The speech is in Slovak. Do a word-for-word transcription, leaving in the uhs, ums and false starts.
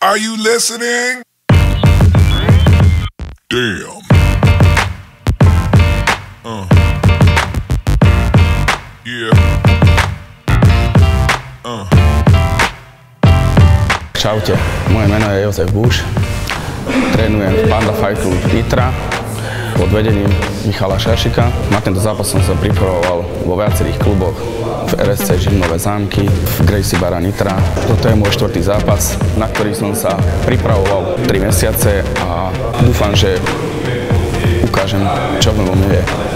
Are you listening? Damn. Uh. Yeah. Uh. Čaute, moje meno je Jozef Búš. Trénujem v Panda Fight Club Nitra pod vedením Michala Šašika. Na tento zápas som sa pripravoval vo viacerých kluboch, v er es cé Žilinové Zámky, v Gracie Bara Nitra. Toto je môj štvrtý zápas, na ktorý som sa pripravoval tri mesiace a dúfam, že ukážem, čo v mne je.